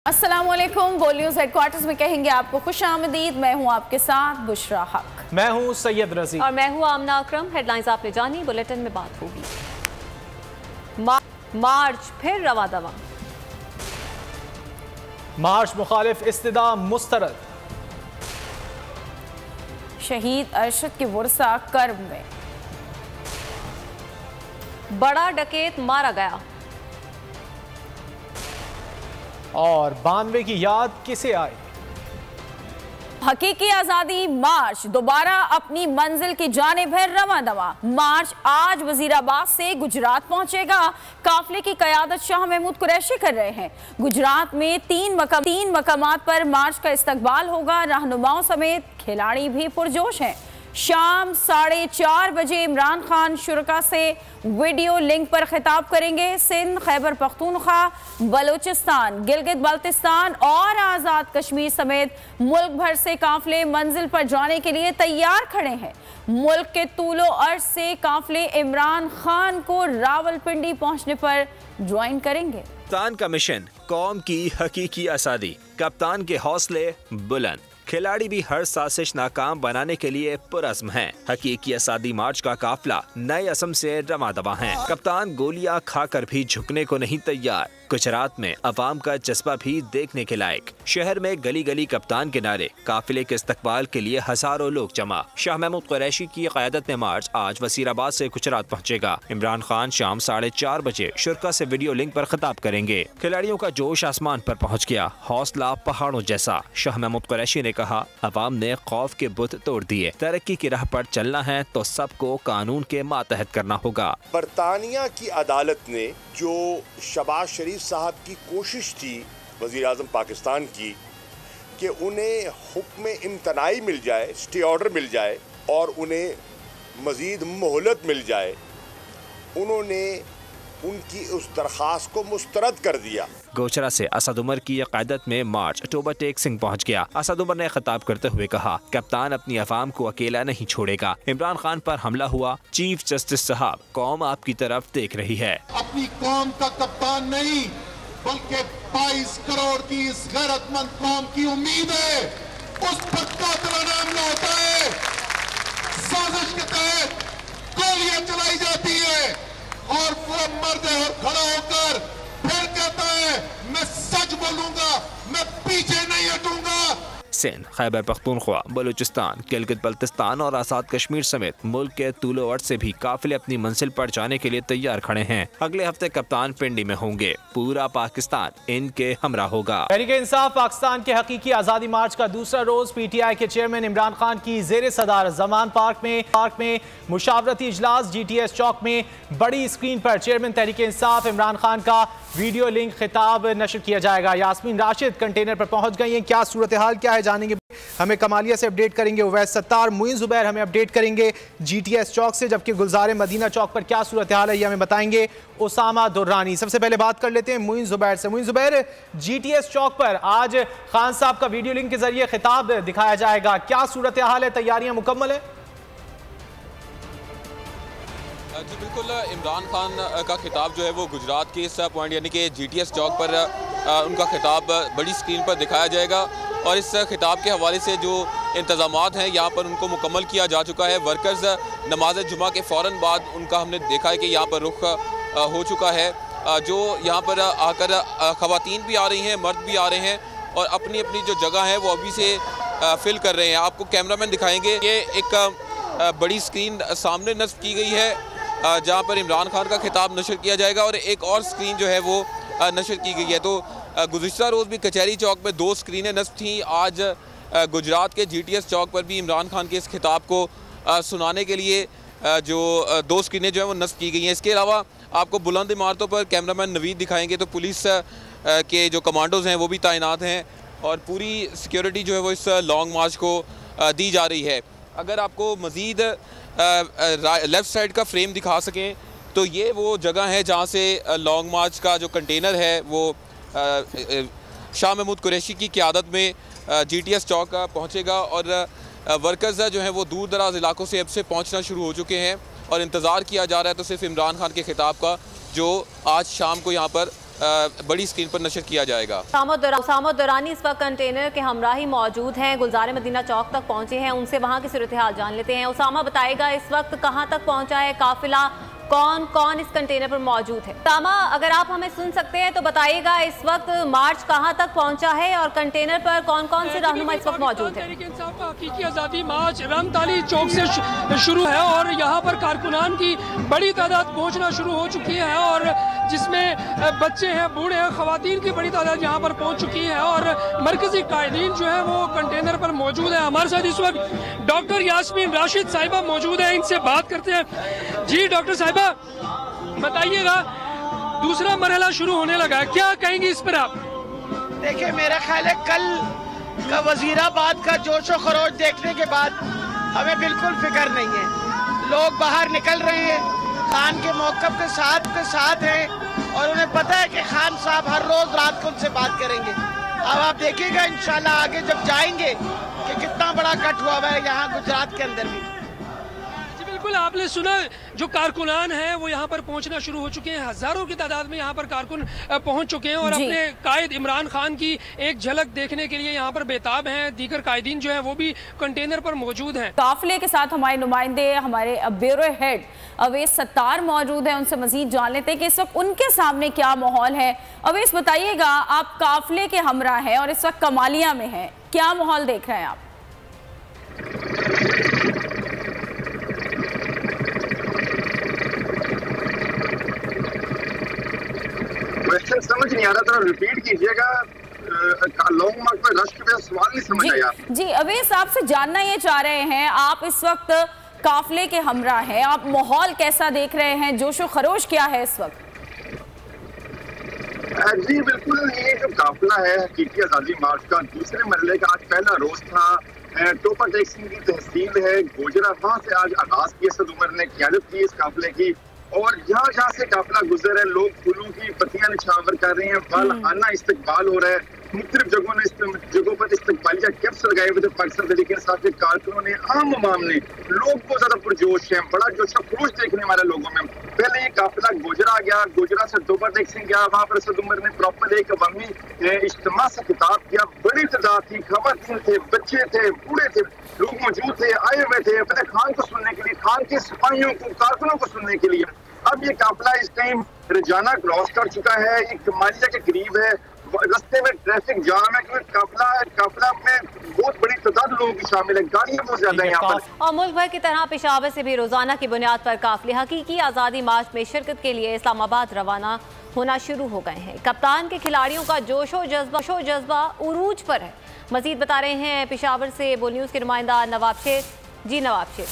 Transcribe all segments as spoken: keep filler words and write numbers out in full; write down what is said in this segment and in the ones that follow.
अस्सलामुअलैकुम। बोल news headquarters में कहेंगे आपको खुश आमदीद। मैं हूं आपके साथ बुशरा हक। मैं हूं सैयद रजी और मैं हूं आमना अकरम। हेडलाइंस आपने जानी, बुलेटिन में बात होगी। मा, मार्च फिर रवा दवा। मार्च मुखालिफ इस्तिदा मुस्तरद। शहीद अरशद की वर्सा कर्ब में। बड़ा डकैत मारा गया। और बानवे की याद किसे आई। हकीकी आज़ादी मार्च दोबारा अपनी मंजिल की जानिब है रवां दवा। मार्च आज वजीराबाद से गुजरात पहुंचेगा। काफिले की कयादत शाह महमूद कुरैशी कर रहे हैं। गुजरात में तीन मकाम तीन मकामात पर मार्च का इस्तकबाल होगा। रहनुमाओं समेत खिलाड़ी भी पुरजोश हैं। शाम साढ़े चार बजे इमरान खान शुरका से वीडियो लिंक पर खिताब करेंगे। सिंध, खैबर पख्तूनख्वा, बलूचिस्तान, गिलगित बाल्टिस्तान और आज़ाद कश्मीर समेत मुल्क भर से काफिले मंजिल पर जाने के लिए तैयार खड़े हैं। मुल्क के तूलो अर्ज से काफिले इमरान खान को रावलपिंडी पहुंचने पर ज्वाइन करेंगे। कप्तान का मिशन कौम की हकीकी आज़ादी। कप्तान के हौसले बुलंद, खिलाड़ी भी हर साजिश नाकाम बनाने के लिए पुरज़्म हैं। हकीकी आज़ादी मार्च का काफिला नए असम से रवां दवा है। कप्तान गोलियां खाकर भी झुकने को नहीं तैयार। गुजरात में अवाम का जज्बा भी देखने के लायक। शहर में गली गली कप्तान के नारे। काफिले के इस्तकबाल के लिए हजारों लोग जमा। शाह महमूद कुरैशी की क़यादत में मार्च आज वसीराबाद से गुजरात पहुंचेगा। इमरान खान शाम साढ़े चार बजे शुरका से वीडियो लिंक पर खिताब करेंगे। खिलाड़ियों का जोश आसमान पर पहुंच गया, हौसला पहाड़ों जैसा। शाह महमूद कुरैशी ने कहा, अवाम ने खौफ के बुत तोड़ दिए। तरक्की की राह पर चलना है तो सबको कानून के मातहत करना होगा। बरतानिया की अदालत ने जो शहबाज शरीफ साहब की कोशिश थी वज़ीर आज़म पाकिस्तान की कि उन्हें हुक्म इम्तनाई मिल जाए, स्टे ऑर्डर मिल जाए और उन्हें मज़ीद मोहलत मिल जाए, उन्होंने उनकी उस दरख्वास्त को मुस्तरद कर दिया। गोचरा से असद उमर की क़यादत में मार्च अक्टूबर टेक सिंह पहुंच गया। असद उमर ने खिताब करते हुए कहा, कप्तान अपनी अवाम को अकेला नहीं छोड़ेगा। इमरान खान पर हमला हुआ, चीफ जस्टिस साहब कौम आपकी तरफ देख रही है। अपनी कौम का कप्तान नहीं बल्कि बाईस करोड़ की इस गैरतमंद कौम की उम्मीद है। उस पर कातिलाना हमला होता है, साजिश के तहत गोलियां चलाई जाती है और वो मर्द है और खड़ा होकर फिर कहता है मैं सच बोलूंगा, मैं पीछे नहीं हटूंगा। सिंध, खैबर पख्तूनख्वा, बलूचिस्तान, गिलगित बाल्टिस्तान और आज़ाद कश्मीर समेत मुल्क के तूलो अर्ज से भी काफिले अपनी मंजिल पर जाने के लिए तैयार खड़े हैं। अगले हफ्ते कप्तान पिंडी में होंगे। पूरा पाकिस्तान इनके हमरा होगा। तहरीक इंसाफ पाकिस्तान के हकीकी आज़ादी मार्च का दूसरा रोज पी टी आई के चेयरमैन इमरान खान की जेर सदारत जमान पार्क में पार्क में मुशावरती इजलास। जी टी एस चौक में बड़ी स्क्रीन पर चेयरमैन तहरीक इंसाफ इमरान खान का वीडियो लिंक खिताब नशर किया जाएगा। यास्मीन राशिद कंटेनर पर पहुंच गई हैं। क्या सूरत हाल क्या है जानेंगे, हमें कमालिया से अपडेट करेंगे उवैस सत्तार। मुइन जुबैर हमें अपडेट करेंगे जी टी एस चौक से, जबकि गुलजार मदीना चौक पर क्या सूरत हाल है ये हमें बताएंगे उसामा दुर्रानी। सबसे पहले बात कर लेते हैं मुइन जुबैर से। Muin Zubair, G T S चौक पर आज खान साहब का वीडियो लिंक के जरिए खिताब दिखाया जाएगा, क्या सूरत हाल है, तैयारियां मुकम्मल है? जी बिल्कुल, इमरान खान का खिताब जो है वो गुजरात के इस पॉइंट यानी कि जी टी एस चौक पर उनका खिताब बड़ी स्क्रीन पर दिखाया जाएगा और इस खिताब के हवाले से जो इंतज़ामात हैं यहाँ पर उनको मुकम्मल किया जा चुका है। वर्कर्स नमाज जुमा के फ़ौरन बाद उनका हमने देखा है कि यहाँ पर रुख हो चुका है। जो यहाँ पर आकर ख़वातीन भी आ रही हैं, मर्द भी आ रहे हैं और अपनी अपनी जो जगह है वो अभी से फिल कर रहे हैं। आपको कैमरामैन दिखाएँगे, ये एक बड़ी स्क्रीन सामने नस्ब की गई है जहाँ पर इमरान खान का खिताब नशर किया जाएगा और एक और स्क्रीन जो है वो नशर की गई है। तो गुज़िश्ता रोज़ भी कचहरी चौक में दो स्क्रीनें नस्ब थीं, आज गुजरात के जी टी एस चौक पर भी इमरान खान के इस खिताब को सुनाने के लिए जो दो स्क्रीनें जो है वो नस्ब की गई हैं। इसके अलावा आपको बुलंद इमारतों पर कैमरामैन नवीद दिखाएंगे तो पुलिस के जो कमांडोज़ हैं वो भी तैनात हैं और पूरी सिक्योरिटी जो है वो इस लॉन्ग मार्च को दी जा रही है। अगर आपको मज़ीद लेफ़्ट साइड का फ्रेम दिखा सकें तो ये वो जगह है जहाँ से लॉन्ग मार्च का जो कंटेनर है वो शाह महमूद कुरैशी की क़यादत में जी टी एस चौक पहुँचेगा और वर्कर्स जो हैं वो दूर दराज इलाकों से अब से पहुँचना शुरू हो चुके हैं और इंतज़ार किया जा रहा है तो सिर्फ इमरान खान के खिताब का, जो आज शाम को यहाँ पर बड़ी स्क्रीन पर नशर किया जाएगा। उसामा दुरानी इस वक्त कंटेनर के हमरा ही मौजूद हैं, गुलजार मदीना चौक तक पहुंचे हैं, उनसे वहां की सूरत हाल जान लेते हैं। उसामा बताएगा इस वक्त कहां तक पहुंचा है काफिला, कौन कौन इस कंटेनर पर मौजूद है। उसामा अगर आप हमें सुन सकते हैं तो बताइएगा इस वक्त मार्च कहां तक पहुंचा है और कंटेनर पर कौन कौन से रहनुमा इस वक्त मौजूद है। तहरीक इंसाफ का हकीकी आज़ादी मार्च रमताली चौक से शुरू है और यहाँ पर कारकुनान की बड़ी तादाद पहुँचना शुरू हो चुकी है और जिसमें बच्चे हैं, बूढ़े हैं, खवातीन की बड़ी तादाद यहाँ पर पहुँच चुकी है और मरकजी कायदीन जो है वो कंटेनर पर मौजूद है। हमारे साथ इस वक्त डॉक्टर यास्मीन राशिद साहिबा मौजूद है, इनसे बात करते हैं। जी डॉक्टर साहिबा बताइएगा, दूसरा मरहला शुरू होने लगा है, क्या कहेंगे इस पर आप? देखिए मेरा ख्याल है कल का वजीराबाद का जोशो खरोश देखने के बाद हमें बिल्कुल फिक्र नहीं है। लोग बाहर निकल रहे हैं, खान के मौक़िफ़ के साथ के साथ हैं और उन्हें पता है कि खान साहब हर रोज़ रात को उनसे बात करेंगे। अब आप देखिएगा इंशाल्लाह आगे जब जाएंगे कि कितना बड़ा कट हुआ है यहाँ गुजरात के अंदर भी। बिल्कुल आपने सुना, जो कारकुनान हैं वो यहाँ पर पहुँचना शुरू हो चुके हैं, हजारों की तादाद में यहाँ पर कारकुन पहुँच चुके हैं और अपने कायद इमरान खान की एक झलक देखने के लिए यहाँ पर बेताब हैं। दीगर कायदीन जो है वो भी कंटेनर पर मौजूद हैं। काफिले के साथ हमारे नुमाइंदे, हमारे ब्यूरो हेड अवैस सत्तार मौजूद हैं, उनसे मजीद जान लेते हैं कि इस वक्त उनके सामने क्या माहौल है। अवैस बताइएगा, आप काफिले के हमरा हैं और इस वक्त कमालिया में हैं, क्या माहौल देख रहे हैं आप? क्वेश्चन समझ नहीं आ रहा, थोड़ा रिपीट कीजिएगा। लॉन्ग मार्क में रश के सवाल नहीं समझ आया। जी अवैस, आपसे जानना ये चाह रहे हैं, आप इस वक्त काफिले के हमरा हैं, आप माहौल कैसा देख रहे हैं, जोशो खरोश क्या है इस वक्त? जी बिल्कुल, ये जो काफिला है हकीकी आज़ादी मार्च का दूसरे मरहले का आज पहला रोज था। टोपा टैक्सी की तहसील है गोजरा, वहाँ से आज आगाज की असद उमर ने क़यादत की इस काफिले की और जहाँ जहाँ से काफिला गुजर है लोग फूलों की पत्तियां निछावर कर रहे हैं, वालहाना इस्तकबाल हो रहा है। मुख्तलिफ जगहों ने जगहों पर इस्तकबालिया कैप्स लगाए हुए थे। पाकिस्तान तहरीक इंसाफ के कारकुनों ने, आम अवाम ने, लोग बहुत ज्यादा पुरजोश हैं, बड़ा जोश खरोश देखने वाले लोगों में। पहले ये काफिला गोजरा गया, गोजरा से दोबा टैक्सी गया, वहाँ पर असद उमर ने प्रॉपर एक अवामी इज्तिमा से खिताब किया। बड़ी तादाद थी, खवातीन थे, बच्चे थे, बूढ़े थे, लोग मौजूद थे, आए हुए थे अपने खान को सुनने के लिए, खान के सिपाहियों को, कारकुनों को सुनने के लिए। अब ये काफिला इस टाइम रजाना क्रॉस कर चुका है, ये कमालिया के करीब है, रास्ते में ट्रैफिक जाम है क्योंकि काफिला काफिला में बहुत बड़ी तादाद लोगों की शामिल है, गाड़ियां बहुत ज्यादा है यहाँ पर। और मुल्क भर की तरह पेशावर से भी रोजाना की बुनियाद पर काफिले हकीकी आज़ादी मार्च में शिरकत के लिए इस्लामाबाद रवाना होना शुरू हो गए हैं। कप्तान के खिलाड़ियों का जोशो जज्बा शो जज्बा उरूज पर है। मजीद बता रहे हैं पेशावर से बोल न्यूज़ के नुमाइंदा नवाब शेर। जी नवाब शेर।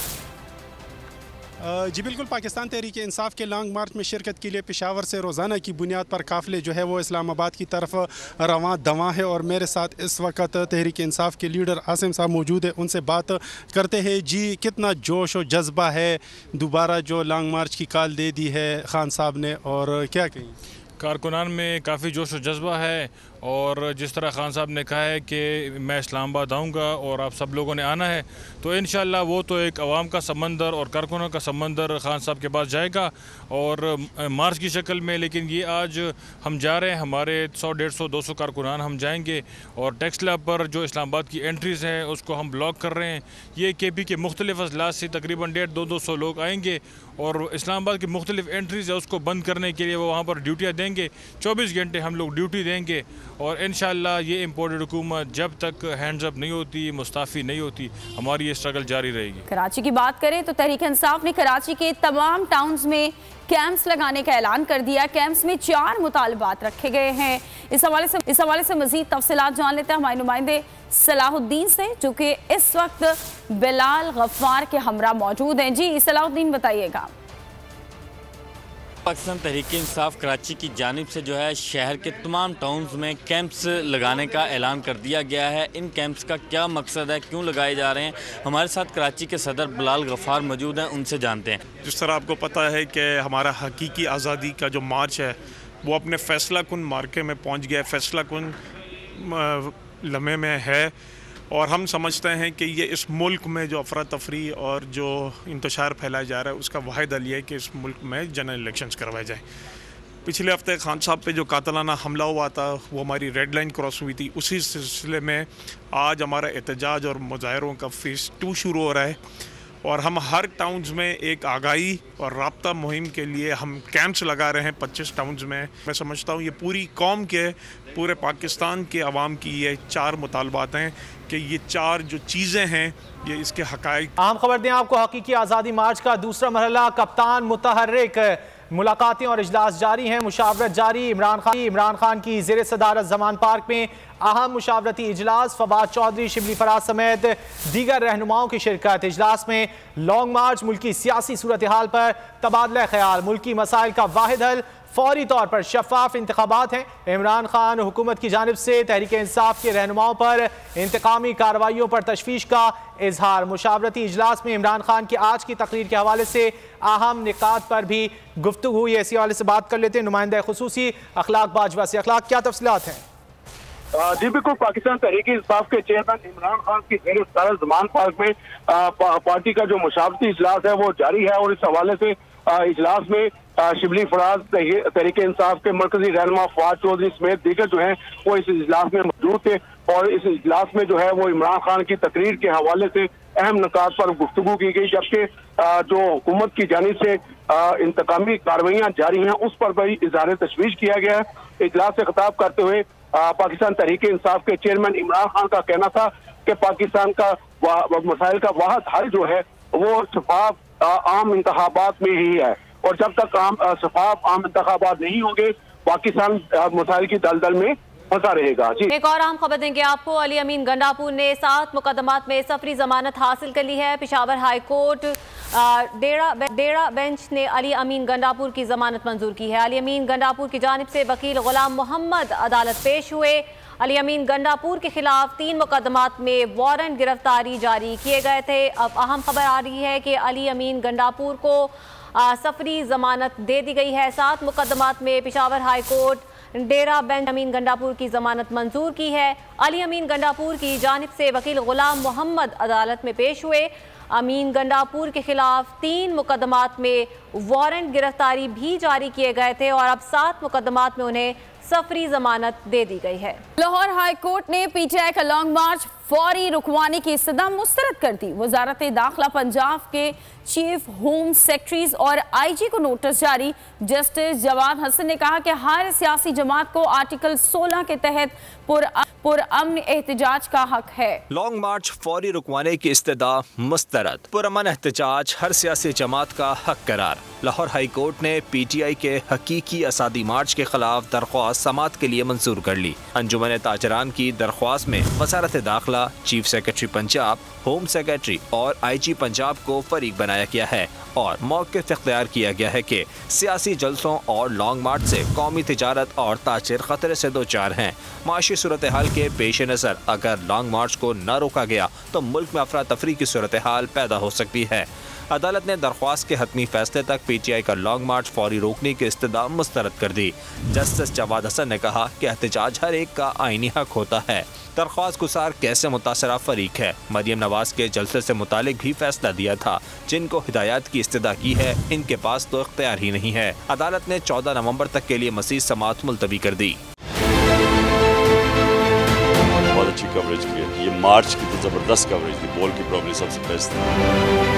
जी बिल्कुल, पाकिस्तान तहरीक इंसाफ के लॉन्ग मार्च में शिरकत के लिए पेशावर से रोज़ाना की बुनियाद पर काफ़िले जो है वो इस्लामाबाद की तरफ रवां दवां है और मेरे साथ इस वक्त तहरीक इंसाफ के लीडर आसिम साहब मौजूद है, उनसे बात करते हैं। जी कितना जोश और जज्बा है, दोबारा जो लॉन्ग मार्च की कॉल दे दी है खान साहब ने, और क्या कहें? कारकुनान में काफ़ी जोश और जज्बा है और जिस तरह खान साहब ने कहा है कि मैं इस्लामाबाद आऊँगा और आप सब लोगों ने आना है, तो इंशाअल्लाह वो तो एक अवाम का समंदर और कारकुनों का समंदर खान साहब के पास जाएगा और मार्च की शक्ल में। लेकिन ये आज हम जा रहे हैं, हमारे सौ डेढ़ सौ दो सौ कारकुनान हम जाएंगे और टैक्स लैब पर जो इस्लामाबाद की एंट्रीज़ हैं उसको हम ब्लॉक कर रहे हैं। ये के पी के मुख्तलिफ अजलास से तकरीबन डेढ़ दो दो सौ लोग आएंगे और इस्लामाबाद की मुख्तलिफ एंट्रीज़ है उसको बंद करने के लिए वो वहाँ पर ड्यूटियाँ देंगे। चौबीस घंटे हम लोग ड्यूटी देंगे और इंशाअल्लाह ये इम्पोर्टेड हुकूमत जब तक हैंड्स अप नहीं होती, मुस्ताफ़ी नहीं होती, हमारी ये स्ट्रगल जारी रहेगी। कराची की बात करें तो तहरीक इंसाफ ने कराची के तमाम टाउन्स में कैंप्स लगाने का ऐलान कर दिया। कैंप्स में चार मुतालबात रखे गए हैं। इस हवाले से इस हवाले से मजीद तफसीलात जान लेते हैं हमारे नुमाइंदे सलाहुद्दीन से, जो कि इस वक्त बिलाल गफ्फार के हमरा मौजूद हैं। जी सलाहुद्दीन बताइएगा। पाकिस्तान तहरीक इंसाफ कराची की जानिब से जो है शहर के तमाम टाउन्स में कैंप्स लगाने का ऐलान कर दिया गया है। इन कैंप्स का क्या मकसद है, क्यों लगाए जा रहे हैं, हमारे साथ कराची के सदर बिलाल गफ्फार मौजूद हैं, उनसे जानते हैं। जिस तरह आपको पता है कि हमारा हकीकी आज़ादी का जो मार्च है वो अपने फ़ैसला कुन मार्के में पहुँच गया, फ़ैसला कुन लम्हे में है और हम समझते हैं कि ये इस मुल्क में जो अफरा तफरी और जो इंतशार फैलाया जा रहा है उसका वाहिद हल है कि इस मुल्क में जनरल इलेक्शंस करवाए जाएँ। पिछले हफ्ते खान साहब पे जो कातलाना हमला हुआ था वो हमारी रेड लाइन क्रॉस हुई थी। उसी सिलसिले में आज हमारा एहतजाज और मुजाहरों का फेज़ टू शुरू हो रहा है और हम हर टाउन्स में एक आगाही और राब्ता मुहिम के लिए हम कैंप्स लगा रहे हैं पच्चीस टाउन्स में। मैं समझता हूँ ये पूरी कौम के, पूरे पाकिस्तान के अवाम की ये चार मुतालबात हैं कि ये चार जो चीज़ें हैं ये इसके हक़ाइक़। अहम खबर दें आपको, हकीकी आज़ादी मार्च का दूसरा मरहला कप्तान मुतहर्रिक, मुलाकातें और इजलास जारी हैं, मुशावरत जारी। इमरान खान इमरान खान की ज़ेर सदारत जमान पार्क में अहम मुशावरती इजलास, फवाद चौधरी, शिबली फराज समेत दीगर रहनुमाओं की शिरकत। इजलास में लॉन्ग मार्च, मुल्की सियासी सूरत हाल पर तबादला ख्याल, मुल्की मसाइल का वाहिद हल, फौरी तौर पर शफाफ इंतखाबात हैं। इमरान खान हुकूमत की जानिब से तहरीक इंसाफ के रहनुमाओं पर इंतकामी कार्रवाइयों पर तशवीश का इजहार। मुशावरती इजलास में इमरान खान की आज की तकरीर के हवाले से अहम निकात पर भी गुफ्तगू हुई। इसी हवाले से बात कर लेते हैं नुमाइंदा खुसूसी अखलाक बाजवा से। अखलाक, क्या तफसीलात हैं? जी बिल्कुल, पाकिस्तान तहरीक इंसाफ के चेयरमैन इमरान खान की ज़ेर सदारत ज़मान पार्क में आ, पा, पार्टी का जो मुशावरती इजलास है वो जारी है और इस हवाले से आ, इजलास में शिबली फराज, तहरीक इंसाफ के मरकजी रहनुमा फवाद चौधरी समेत दीगर जो हैं वो इस इजलास में मौजूद थे और इस इजलास में जो है वो इमरान खान की तकरीर के हवाले से अहम निकात पर गुफ्तगू की गई, जबकि जो हुकूमत की जानिब से इंतकामी कार्रवाइयाँ जारी हैं उस पर भी इजहार तशवीश किया गया है। इजलास से खिताब करते हुए पाकिस्तान तहरीक इंसाफ के चेयरमैन इमरान खान का कहना था कि पाकिस्तान का मसाइल का वाहिद हल जो है वो शफाफ आम इंतखाबात में ही है और जब तक आम शफाफ आम इंतखाबात नहीं होंगे पाकिस्तान मसाइल की दलदल में फंसा रहेगा। जी, एक और अहम खबर देंगे आपको। अली अमीन गंडापुर ने सात मुकदमात में सफरी जमानत हासिल कर ली है। Peshawar high court Dera Dera bench ने अली अमीन गंडापुर की जमानत मंजूर की है। अली अमीन गंडापुर की जानिब से वकील गुलाम मोहम्मद अदालत पेश हुए। अली अमीन गंडापुर के खिलाफ तीन मुकदमात में वारंट गिरफ्तारी जारी किए गए थे। अब अहम खबर आ रही है कि अली अमीन गंडापुर को आ, सफरी जमानत दे दी गई है। सात मुकदमात में Peshawar high court Dera bench Amin Gandapur की जमानत मंजूर की है। अली अमीन गंडापुर की जानिब से वकील गुलाम मोहम्मद अदालत में पेश हुए। अमीन गंडापुर के खिलाफ तीन मुकदमात में वारंट गिरफ्तारी भी जारी किए गए थे और अब सात मुकदमात में उन्हें सफरी जमानत दे दी गई है। लाहौर हाई कोर्ट ने पीटीआई का लॉन्ग मार्च फौरी रुकवाने की इस्तदा मुस्तरद कर दी। वजारत दाखिला पंजाब के चीफ होम सेक्रेटरीज और आईजी को नोटिस जारी। जस्टिस जवाद हसन ने कहा कि हर सियासी जमात को आर्टिकल सोलह के तहत पुरअमन एहतजाज का हक है। लॉन्ग मार्च फौरी रुकवाने की इस्तदा मुस्तरद, पुरअमन एहतजाज हर सियासी जमात का हक करार। लाहौर हाई कोर्ट ने पीटीआई के हकीकी आज़ादी मार्च के खिलाफ दरख्वास्त समात के लिए मंजूर कर ली। अंजुमन ताजरान की दरख्वास्त में वजारत दाखिला, chief secretary Punjab, home secretary और आईजी पंजाब को फरीक बनाया गया है और मौक़िफ़ इख्तियार किया गया है कि सियासी जलसों और लॉन्ग मार्च से कौमी तिजारत और ताजिर खतरे से दो चार हैं। माशी सूरत हाल के पेश नज़र अगर लॉन्ग मार्च को न रोका गया तो मुल्क में अफरा तफरी की सूरत हाल पैदा हो सकती है। अदालत ने दरख्वास्त के हतमी फैसले तक पीटीआई का लॉन्ग मार्च फौरी रोकने की इस्तदा मुस्तरद कर दी। जस्टिस जवाद हसन ने कहा कि एहतजाज हर एक का आईनी हक होता है। दरख्वास्त गुसार कैसे मुतासरा फरीक है, मरियम नवाज के जलसे से मुतालिक भी फैसला दिया था। जिनको हिदायत की इस्तदा की है इनके पास तो इख्तियार ही नहीं है। अदालत ने चौदह नवम्बर तक के लिए मज़ीद समाअत मुलतवी कर दी। बहुत अच्छी कवरेज की है, ये मार्च की तो जबरदस्त कवरेज थी, बॉल की प्रॉब्लम सबसे बेस्ट थी।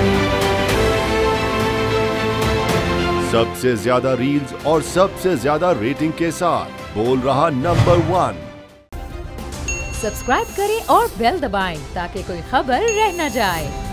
सबसे ज्यादा रील्स और सबसे ज्यादा रेटिंग के साथ बोल रहा नंबर वन। सब्सक्राइब करें और बेल दबाएं ताकि कोई खबर रह न जाए।